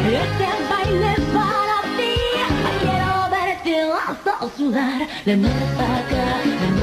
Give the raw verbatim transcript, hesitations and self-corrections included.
Este baile para ti. Quiero verte hasta sudar. De nuevo para acá.